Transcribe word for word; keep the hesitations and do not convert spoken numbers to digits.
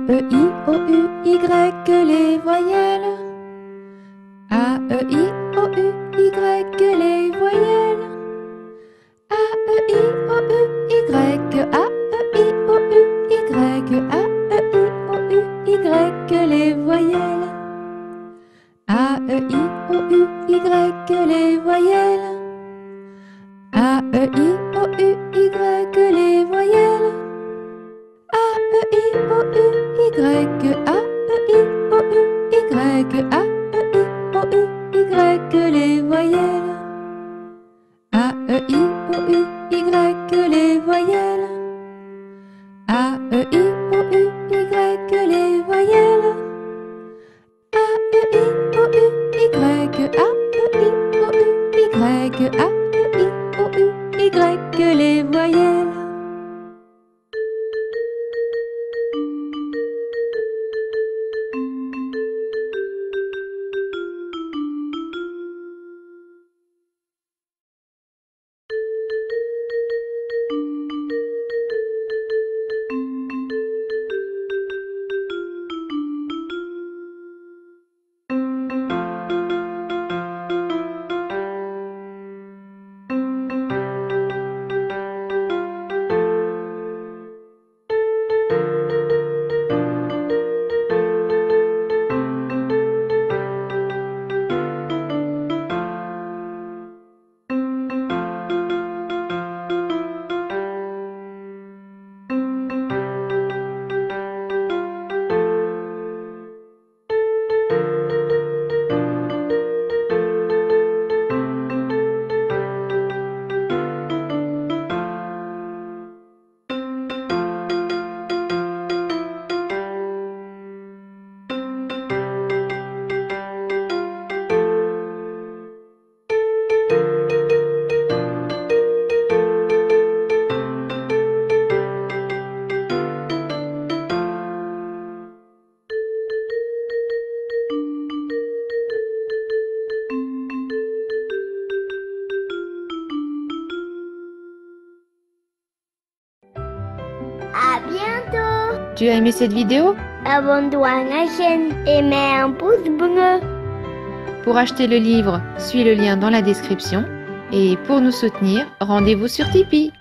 E, I, O, U, Y, les voyelles. A, E, I, O, U, Y, les voyelles. A, E, I, O, U, Y, A, E, I, O, U, Y, A, E, I, O, U, Y, les voyelles. A, E, I, O, U, Y, les voyelles. A, E, I, O, U, Y, les voyelles. A, E, I, O, U, Y, A, E, I, O, U, Y, A, E, I, O, U, Y, les voyelles. A, E, I, O, U, Y, les voyelles. A, E, I, O, U, Y, les voyelles. A, E, I, O, U, Y, A, E, I, O, U, Y, A, E, I, O, U, Y, les voyelles. À bientôt. Tu as aimé cette vidéo? Abonne-toi à la chaîne et mets un pouce bleu. Pour acheter le livre, suis le lien dans la description. Et pour nous soutenir, rendez-vous sur Tipeee.